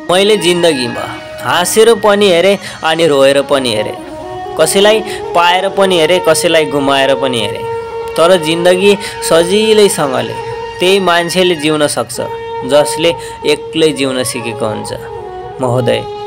मैले जिन्दगीमा हाँसेर पनि हेरेँ अनि रोएर पनि हेरेँ, कसैलाई पाएर पनि हेरेँ, कसैलाई गुमाएर पनि हेरेँ। तर जिन्दगी सजिलैसँगले त्यही मान्छेले जिउन सक्छ जसले एक्लै जिउन सिकेको हुन्छ। महोदय।